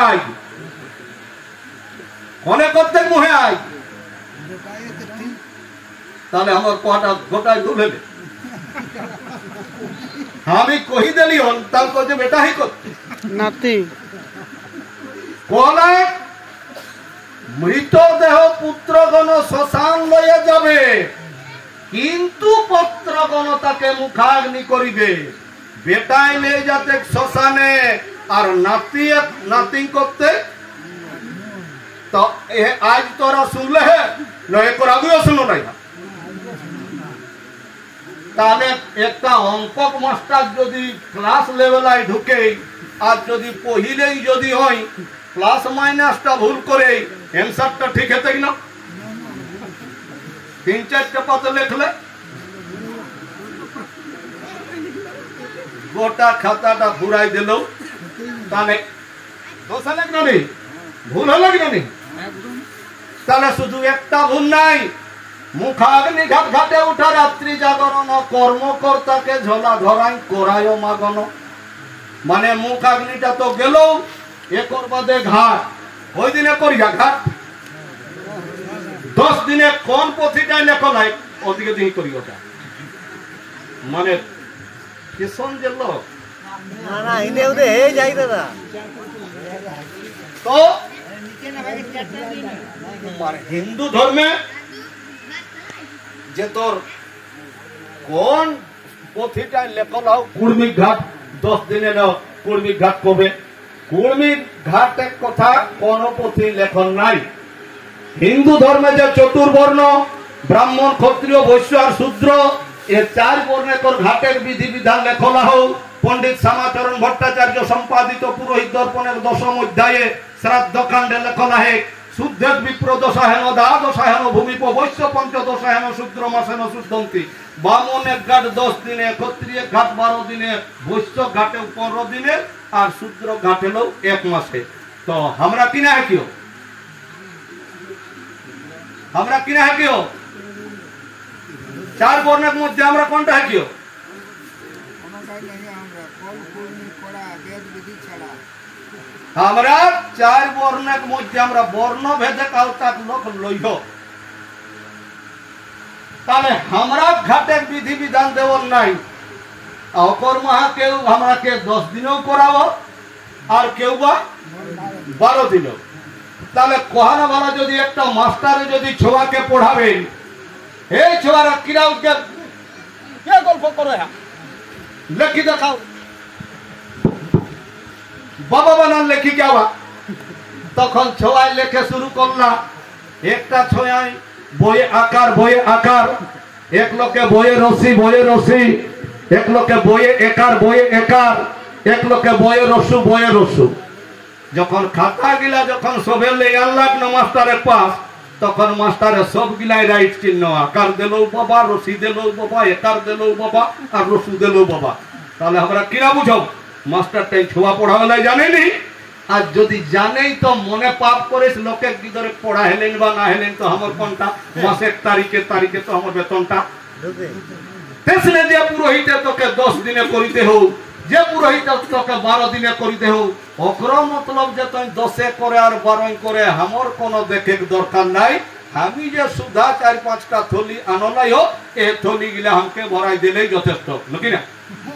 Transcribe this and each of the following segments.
I অনেক করতে মুহে I তাহলে আমার কটা গোটায় তুলে দে আমি কহি দেলি হন তার কাছে বেটা হি করতে নাতি কোলা মৃতদেহ পুত্রগণ শ্মশান লয়ে যাবে কিন্তু পুত্রগণ তাকে মুখাগ্নি করিবে বেটাই নিয়ে যাতে শ্মশানে আর নাতি নাতি করতে তো আজ তোরা শুনলে না একর আগেও শুনো নাই তাহলে একটা অঙ্ক মাস্টার যদি ক্লাস লেভেলায় ঢুকে আর যদি পহিলেই যদি হয় প্লাস মাইনাসটা ভুল করে অ্যান্সারটা ঠিক হতে না 3-4টা পাতা লিখলে গোটা খাতাটা ঘুরাই দিল তাহলে দোষ হলে না নেই ভুল হলো কি না নেই তাহলে শুধু একটা ভুল নাই মুখাগ্নি ঘাট ঘাটে উঠা রাত্রি জাগরণ কর্মকর্তাকে ঝোলা ধরাই করায় মাগন মানে মুখাগ্নিটা তো গেল একর বাদে ঘাট ওই দিনে করিয়া ঘাট 10 দিনে কোন পথিটাই লেখো নাই ওদিকে দিন করি ওটা মানে কিষণ যে লোক না না ইনে উদে এই যাই দাদা তো মানে হিন্দু ধর্মে যে তোর কোন পথিটাই লেখো নাও কুর্মিক ঘাট 10 দিনে নাও কুর্মিক ঘাট কবে কুর্মিক ঘাটের কথা কোন পথি লেখন নাই হিন্দু ধর্মে যে চতুর্বর্ণ ব্রাহ্মণ ক্ষত্রিয় বৈশ্য আর শূদ্র এ 4 বর্ণের ঘাটের বিধি বিধান লেখলা হোক পণ্ডিত শ্যামাচরণ ভট্টাচার্য সম্পাদিত পুরোহিত দর্পণের 10ম অধ্যায়ে শ্রাদ্ধ কাণ্ডে লেখলা হে শুদ্ধের বিপ্র দশাহেন দ্বাদশাহেন ভূমিপ বৈশ্য পঞ্চদশাহেন শূদ্র মাসেন শুদ্ধন্তি বামনের ঘাট 10 দিনে ক্ষত্রিয় ঘাট 12 দিনে বৈশ্য ঘাটে 15 দিনে আর শূদ্র ঘাট হলো 1 মাসে তো আমরা কিনা है क्यों আমরা কিনা है क्यों 4 বর্ণের মধ্যে আমরা কোনটা है क्यों আমরা 4 বর্ণের মধ্যে আমরা বর্ণ ভেদে কাউতাক লোক লইহ তাহলে আমরা ঘাটের বিধি বিধান দেওয়ার নাই অকর মাহা কেউ আমরাকে 10 দিনও করাবো আর কেউ বা 12 দিনও তাহলে কোহানা ভালো যদি একটা মাস্টারে যদি ছোয়াকে পড়াবেন এই ছোয়ারা কিরা উদ্গার কে গল্প করে লেখি দেখাও বাবা বানান লেখি যাওয়া তখন ছোয়ায় লেখে শুরু করলা একটা ছোয়ায় বইয়ে আকার এক লোকে বইয়ে রসি এক লোকে বইয়ে একার এক লোকে বইয়ে রসু যখন খাতা গিলা যখন সবে লেগে আনলাম না মাস্টারের পাশ তখন মাস্টারে সব গিলাই রাইট চিহ্ন আকার দিল বাবা রসি দিল বাবা একার দিল বাবা আর রসু দিল বাবা তাহলে আমরা কিনা বুঝব মাস্টারটাই ছোয়া পড়াবেলায় জানেনি আর যদি জানেই তো মনে পাপ করিস লোকে কি ধরে পড়া হেলেন বা না হেলেন তো আমার কোনটা মাসের তারিখে তো আমার বেতনটা তেসনে যে পুরোহিতে তোকে 10 দিনে করিতে হোক যে পুরোহিত তোকে 12 দিনে করিতে হোক অগ্র মতলব যে তুই 10 করে আর 12 করে আমার কোনো দেখে দরকার নাই আমি যে সুধা 4-5টা থলি আনলাই হোক এই থলি গিলা আমাকে ভরাই দিলেই যথেষ্ট নাকি না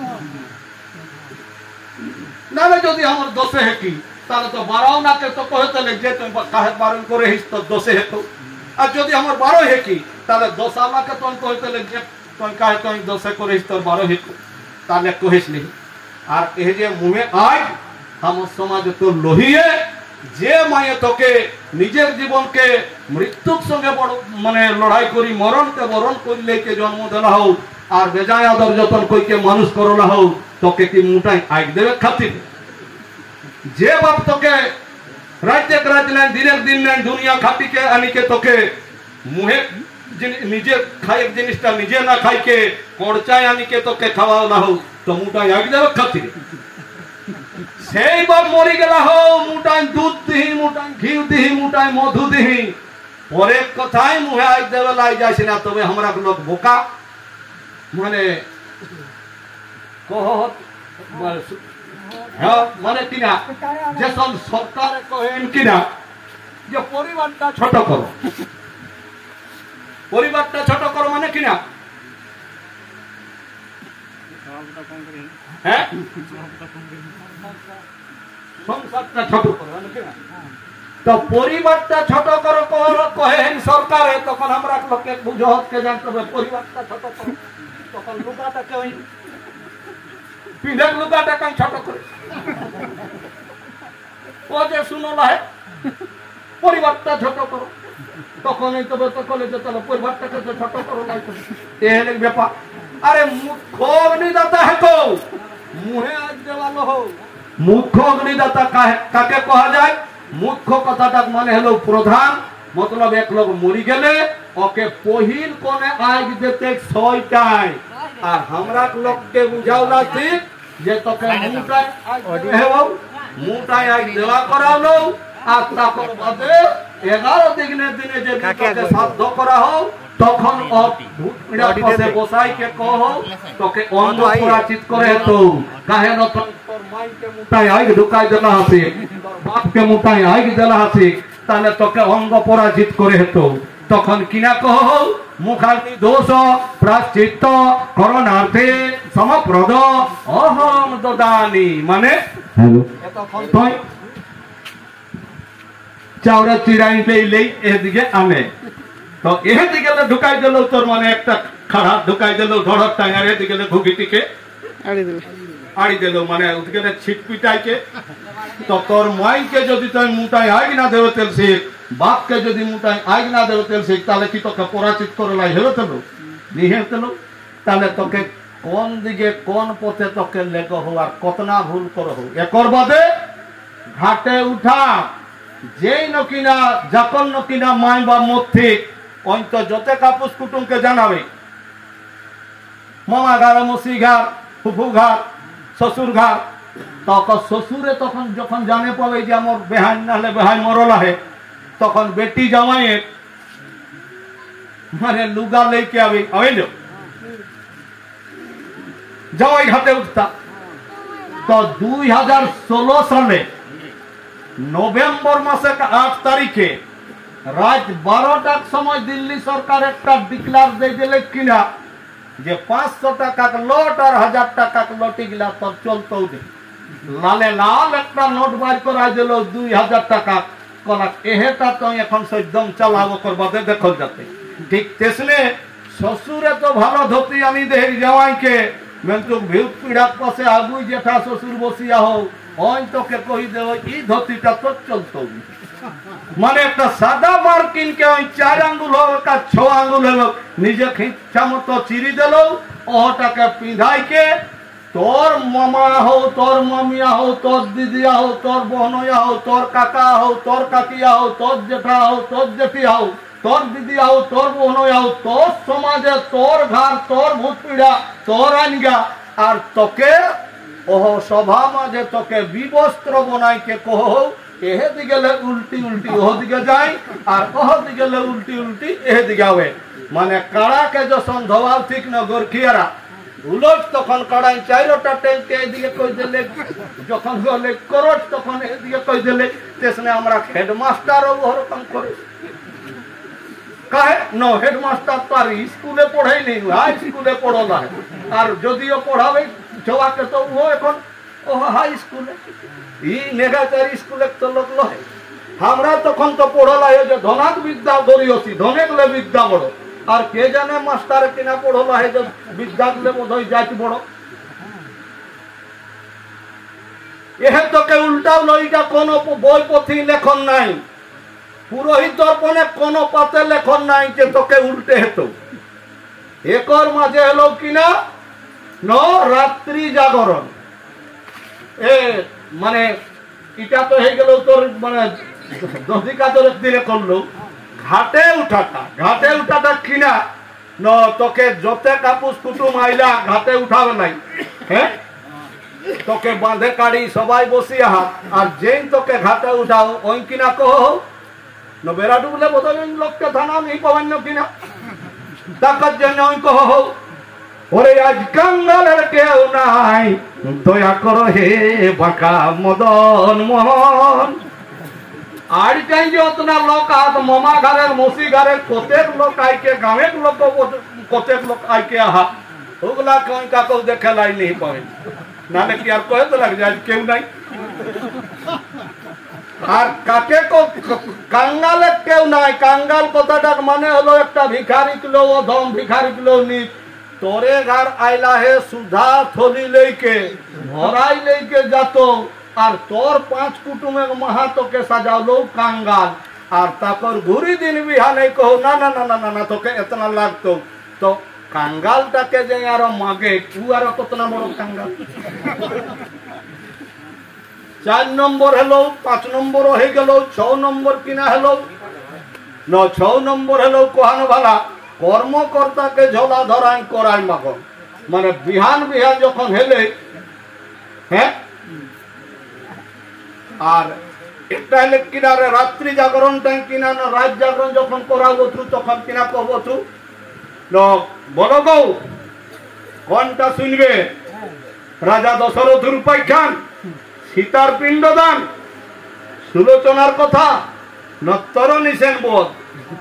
না যদি আমার 10 হেকি তাহলে তো 12 না কে তো কহতে লাগ যে তুই কাহে 12 করে হিস তো 10 হেতো আর যদি আমার 12 হেকি তাহলে 10 আমাকে তুই কহতে লাগ যে তুই কাহে তুই 10 করে হিস তো 12 হেকো তাহলে কহিস নি আর এই যে মুহে আজ আমার সমাজে তো লহিয়ে যে মায়ে তোকে নিজের জীবনকে মৃত্যুর সঙ্গে বড় মানে লড়াই করি মরণকে বরণ করলে কে জন্ম দেলা হোক আর বেজায় আদর যতন কইকে মানুষ করলা হোক তোকে কি মুটাই আগ দেবে খাতির যে বাপ তোকে রাজ্যে রাজ নেন দিনের দিন নেন দুনিয়া খাটিকে আনিকে তোকে মুহে নিজে খাই জিনিসটা নিজে না খাইকে কড়চায় আনিকে তোকে খাওয়া না হোক তো মুটাই আগ দেবে খাতির সেই বাপ মরি গেলা হোক মুটাই দুধ দিহি মুটাই ঘি দিহি মুটাই মধু দিহি পরে কথাই মুহে আগ দেবে লাই যাইছে না তবে আমরা লোক বোকা মানে কহ হ্যাঁ মানে কিনা যেসব সরকারে কহেন কিনা যে পরিবারটা ছোট করো, পরিবারটা ছোট করো মানে কিনা হ্যাঁ সংসারটা ছোট করো মানে কিনা। তো পরিবারটা ছোট করো কহেন সরকারে, তখন আমরা লোকে বুঝকে জানতে হবে পরিবারটা ছোট করো, তখন লুকাটাকে ওই পিঁধের লুকাটাকে ছোট করে ও যে শুনো না পরিবারটা ছোট করো, তখনই তবে তখন তাহলে পরিবারটাকে তো ছোট করো না এই ব্যাপার। আরে মুখ্য অগ্নিদাতা হেতো মুহে আজ দেওয়ালো হোক, মুখ্য অগ্নিদাতা কাকে কহা যায়? মুখ্য কথাটা মানে হলো প্রধান, মতলব এক লোক মরি গেলে ওকে পহিল কোনে আগ দিতে ছয়টায়, আর আমরা লোককে বুঝাও লাগছি যে তোকে মুটায় আগ মুটায় আগ দেওয়া করালো, আর তারপর বাদে 11 দিনের দিনে যে তোকে সাধ্য করা হোক তখন বসাইকে কহ তোকে অঙ্গ পরাচিত করে তো কাহে না তোর মাইকে মুটায় আগ ঢুকাই দেলা হাসি, তোর বাপকে মুটায় আগ দেলা হাসি, তাহলে তোকে অঙ্গ পরাজিত করে হেতো। তখন কিনা কহ মুখাগ্নি দোষ প্রাশ্চিত্ত করণার্থে সমপ্রদ অহম দদানি, মানে চাউরা চিরাই লেই এদিকে আনে, তো এদিকে ঢুকাই দিল তোর মানে একটা খাড়া ঢুকাই দিল ধড়র টাঙার, এদিকে ঘুগিটিকে আড়ি দিল মানে ওদিকে ছিট পিটাইকে। তো তোর মাইকে যদি তুই মুটাই আগ না দেবে তেল শিখ, বাপকে যদি মুটাই আগ না দেবে তেল শিখ, তাহলে কি তোকে পরাচিত করে লাই হেরো তেল নিহে তেল, তাহলে তোকে কোন দিকে কোন পথে তোকে লেগ হো আর কত না ভুল করো হো। একর বাদে ঘাটে উঠা যেই নকিনা যখন নকিনা মাই বা মথিক ওই তো যতে কাপুস কুটুমকে জানাবে, মামা ঘর মসি ঘর ফুফু ঘর শ্বশুর ঘর, তখন শ্বশুরে তখন যখন জানে পাবে যে আমার বেহাই নাহলে বেহাই মরল আহে, তখন বেটি জামাইয়ে মানে লুগা লেকে আবে আইল জামাই ঘাটে উঠতা। তো 2016 সালে নভেম্বর মাসের 8 তারিখে রাত 12টার সময় দিল্লি সরকার একটা ডিক্লার দিয়ে দিলে কিনা যে 500 টাকা লট আর 1000 টাকা লটি গিলা তোর চলতো, লালে লাল একটা নোট বার করা দিল 2000 টাকা কলা, এহেটা তো এখন একদম চালাবো করবাতে দেখল যাতে। ঠিক তেসনে শ্বশুরে তো ভালো ধুতি আনি দেখ জামাইকে কিন্তু ভিউত পিড়ার পাশে আগুই জেঠা শ্বশুর বসিয়া হোক ওই তোকে কই দেব এই ধুতিটা তো চলতো, মানে একটা সাদা মার্কিনকে ওই 4 আঙ্গুল হোক আর 6 আঙ্গুল হোক নিজে খিচ্ছা মতো চিরি দিল, ওটাকে পিঁধাইকে তোর মামা হও তোর মামিয়া হও তোর দিদিয়া হও তোর বোনয়া হও তোর কাকা হও তোর কাকিয়া হও তোর জেঠা হও তোর জেঠিয়া হও তোর দিদিয়া হও তোর বোনয়া হও তোর সমাজে তোর ঘর তোর ভূতপিড়া তোর আনগা, আর তোকে ওহ সভা মাঝে তোকে বিবস্ত্র বনাইকে কহ এহেদি গেলে উল্টি উল্টি ওহদিকে যাই আর ওহদি গেলে উল্টি উল্টি এহেদিকে আবে, মানে কাড়াকে যখন ধোয়াল ঠিক না গোরখিয়ারা উলট তখন কাড়াই 4টা ট্যাঙ্কে এদিকে কই দিলে, যখন গলে করট তখন এদিকে কই দিলে, তেসনে আমরা হেডমাস্টারও ওরকম করে কাহে ন হেডমাস্টার তো আর স্কুলে পড়াই নেই, হাই স্কুলে পড়লা, আর যদিও পড়াবে ছোয়াকে তো ও এখন ও হাই স্কুলে ই নেগাচারি স্কুলে তো লোক লয়, আমরা তখন তো পড়লা যে ধনাক বিদ্যা গরিয়সি ধনেকলে বিদ্যা বড়, আর কে জানে মাস্টার কিনা পড়লা হে যে বিদ্যা গুলে বোধহয় যাইতে বড়। এহে তোকে উল্টাও লইটা কোন বই পথি লেখন নাই, পুরোহিত দর্পণে কোন পাতে লেখন নাই যে তোকে উল্টে হেতো। একর মাঝে হলো কিনা ন রাত্রি জাগরণ, এ মানে এটা তো হয়ে গেল তোর মানে দধিকা তোর দিলে করলো ঘাটে উঠাটা কিনা ন তোকে যতে কাপুস কুটুম আইলা ঘাটে উঠাবে নাই, হ্যাঁ তোকে বাঁধে কাড়ি সবাই বসিয়া আর যেই তোকে ঘাটে উঠাও ওই কিনা কহ ন বেড়া ডুবলে বোধ লোককে থানা নেই পাবেন কিনা টাকার জন্য ওই কহ ওরে আজ কাঙ্গালের কেউ নাই, দয়া করো হে বাঁকা মদন মোহন। আর যাই যতনা লোক আজ মামা ঘরের মসি ঘরের কতেক লোক আইকে গাঁয়ের লোক কতেক লোক আইকে আহা ওগুলা কই কাকেও দেখে লাই নেই পাবে, নাহলে কি আর কয়ে তো লাগে আজ কেউ নাই। আর কাকে কাঙ্গালের কেউ নাই, কাঙ্গাল কথাটার মানে হলো একটা ভিখারি কিলো অধম, ভিখারি কিলো নিচ। তোরে ঘর আইলা হে সুধা থলি লেকে ভরাই লেকে যাত, আর তোর 5 কুটুমের মাহাতোকে সাজালো কাঙ্গাল। আর তারপর ঘুরি দিন বিহানে কহ না না না না না না তোকে এতনা লাগতো। তো কাঙ্গালটাকে যে আরো মাগে তু আরো কতনা বড় কাঙ্গাল। 4 নম্বর হলো, 5 নম্বর হয়ে গেল, 6 নম্বর কিনা হলো, 6 নম্বর হলো কোহানো ভালা কর্মকর্তাকে ঝোলা ধরাই করাই মাগো। মানে বিহান বিহান যখন হেলে, হ্যাঁ, আর একটা হলে কিনা রাত্রি জাগরণ টাইম কিনা না রাত জাগরণ যখন করাবো তু তখন কিনা কব তু বলো গো কোনটা শুনবে? রাজা দশরথের উপাখ্যান, সীতার পিণ্ডদান, সুলোচনার কথা, নত্তর নিষেন বোধ।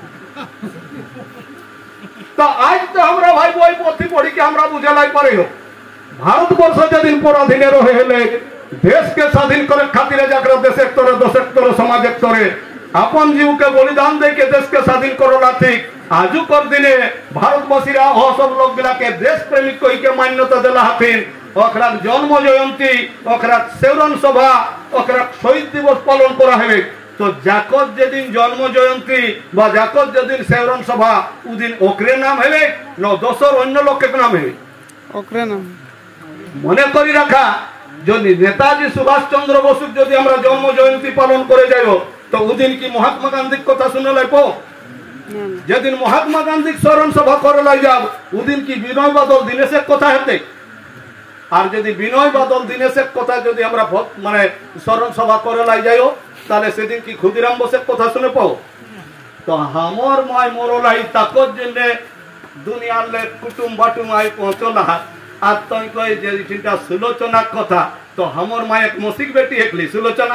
তা আজ তো আমরা ভাই বই পথি পড়িকে আমরা বুঝালাই পারি হোক ভারতবর্ষ যেদিন পরাধীনে রহে হেলে দেশকে স্বাধীন করে খাতিরে যাকরা দেশের তরে দশের তরে সমাজের তরে আপন জীবকে বলিদান দেখে দেশকে স্বাধীন করলা। ঠিক আজুকর দিনে ভারতবাসীরা সব লোকগুলাকে দেশ প্রেমিক কইকে মান্যতা দেলা হাতিন। ওখরার জন্ম জয়ন্তী, ওখরার সেবরণ সভা, ওখরার শহীদ দিবস পালন করা হবে। তো যাকর যেদিন জন্ম জয়ন্তী বা যাকর যেদিন সেবরণ সভা ওদিন ওকরে নাম হেলে ন দশর অন্য লোকের নাম হেলে ওকরে নাম। মনে করি রাখা যদি নেতাজি সুভাষচন্দ্র বসুর যদি আমরা জন্ম জয়ন্তী পালন করে যাইব তো ওদিন কি মহাত্মা গান্ধীর কথা শুনে লাইব? যেদিন মহাত্মা গান্ধীর স্মরণ সভা করে লাই যাব ওদিন কি বিনয় বাদল দীনেশের কথা হেতে? আর যদি বিনয় বাদল দীনেশের কথা যদি আমরা মানে স্মরণ সভা করে লাই যাইও তাহলে সেদিন কি ক্ষুদিরাম বোসের কথা শুনে পাও? তো হামর মায় মরলাই তাকর জন্য দুনিয়ার লেখ কুটুম বাটুম আই পৌঁছলা। আর তুই কই যে চিন্তা সুলোচনার কথা, তো হামর মায়ের মসিক বেটি একলি সুলোচনা।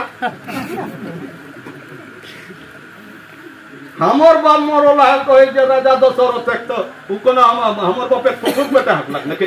হামর বাপ মরলা কই যে রাজা দশরথ তো উকোন হামর বাপের কুকুর বেটা হাকলাক নাকি?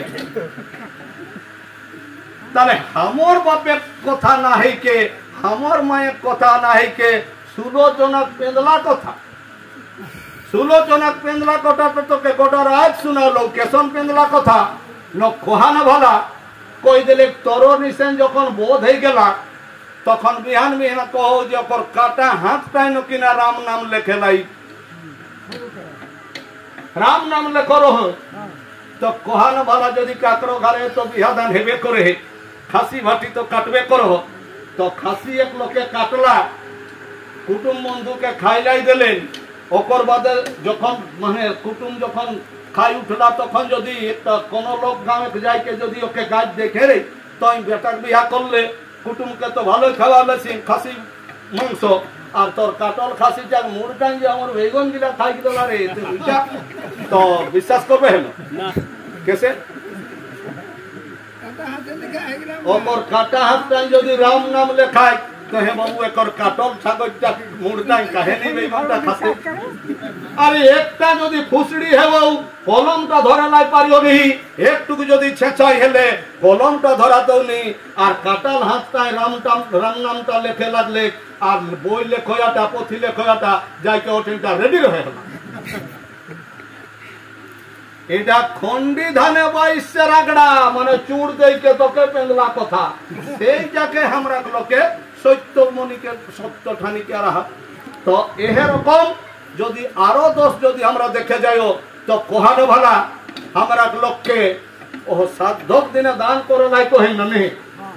তাহলে হামর বাপের কথা না হইকে হামর মায়ের কথা না হইকে সুলোচনাক পেন্দলা কথা। সুলোচনাক পেন্দলা কথা তো তোকে গোটা রাত শুনালো কেশন পেন্দলা কথা ন কোহানা ভালা কই দিলে তর নিশেন যখন বোধ হয়ে গেলা তখন বিহান বিহান কহ যে ওপর কাটা হাতটাই ন কিনা রাম নাম লেখে লাই, রাম নাম লেখো রহ। তো কোহানা ভালা যদি কাকড়ো ঘরে তো বিহাদান হেবে করে খাসি ভাটি তো কাটবে করো। তো খাসি এক লোকে কাটলা, কুটুম বন্ধুকে খাইলাই দিলেন। ওকর বাদে যখন মানে কুটুম যখন খাই উঠলা তখন যদি কোন লোক গাঁয়ে যাইকে যদি ওকে গাছ দেখে রে তো বেটার বিয়া করলে কুটুমকে তো ভালোই খাওয়ালে খাসি মাংস। আর তোর কাটল খাসি যাক মুরটান যে আমার বেগুন গিলা খাই দিলা রে তো বিশ্বাস করবে হেন কেসে? ওপর কাটা হাতটাই যদি রাম নাম লেখায় তো হে বাবু একর কাটল ছাগলটা মুড়টাই কাহিনী বেগুনটা খাসি। আরে একটা যদি ফুসড়ি হেবউ কলমটা ধরা লাই পারিও নি, একটুকু যদি ছেঁচাই হেলে কলমটা ধরাতেও নি। আর কাটাল হাতটাই রাম নামটা লেখে লাগলে আর বই লেখয়াটা পথি লেখয়াটা যাইকে ওঠেনটা রেডি রয়ে গেল। এটা খন্ডি ধানে বাইশের আগড়া মানে চুড় দেইকে তোকে পেন্দলা কথা সেই যাকে আমরা লোকে সত্য মনিকে সত্য ঠানিকে রাহা। তো এরকম যদি আরো দোষ যদি আমরা দেখে যাইও তো কোহানো ভালা আমরা লোককে ও সাধ্যক দিনে দান করে নাই কহেন না নেই।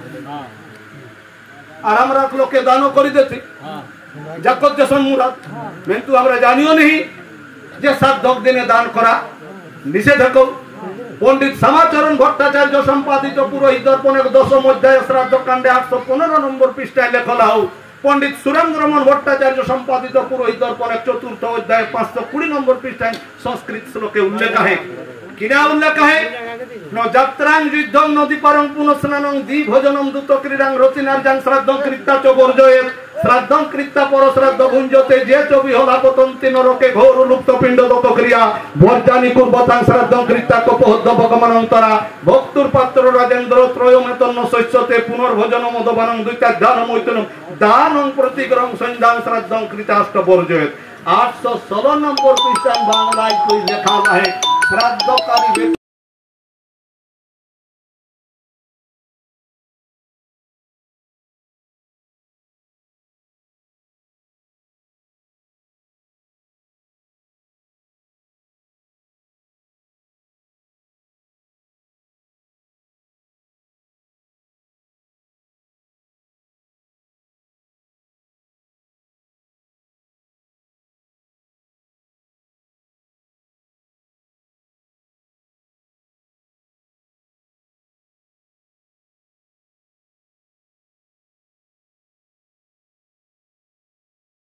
আর আমরা লোকে দানও করে দিতে যাকত যেসন মুরাদ কিন্তু আমরা জানিও নেই যে সাধ্যক দিনে দান করা নিষেধ। পণ্ডিত শ্যামাচরণ ভট্টাচার্য সম্পাদিত পুরোহিত দর্পণের 10ম অধ্যায় শ্রাদ্ধ কাণ্ডে 815 নম্বর পৃষ্ঠায় লেখা হোক। পণ্ডিত সুরেন্দ্রমোহন ভট্টাচার্য সম্পাদিত পুরোহিত দর্পণের 4th অধ্যায় 520 নম্বর পৃষ্ঠায় সংস্কৃত শ্লোকে উল্লেখ है। কিনা উল্লেখ है ন যাত্রাং যুদ্ধং নদী পারং পুনঃস্নানং দ্বি ভোজনম দ্রুত ক্রীড়াং রচিনার্জাং শ্রাদ্ধং কৃত্তা চ বর্জয়েত শ্রাদ্ধং কৃত্তা পর শ্রাদ্ধ ভুঞ্জতে যে চ বিহলা পতন্তি নরকে ঘোর লুপ্ত পিণ্ড দত ক্রিয়া বর্জানি কুর্বতাং শ্রাদ্ধং কৃত্তা কপহদ্দ ভগবানন্তরা ভক্তুর পাত্র রাজেন্দ্র ত্রয়মেতন্ন শস্যতে পুনর্ভোজন মদবানং দুইটা দানমৈতনম দানং প্রতিগ্রহং সন্ধ্যাং শ্রাদ্ধং কৃতাষ্ট বর্জয়েত 816 নম্বর পৃষ্ঠা বাংলায় কই লেখা আছে শ্রাদ্ধকারী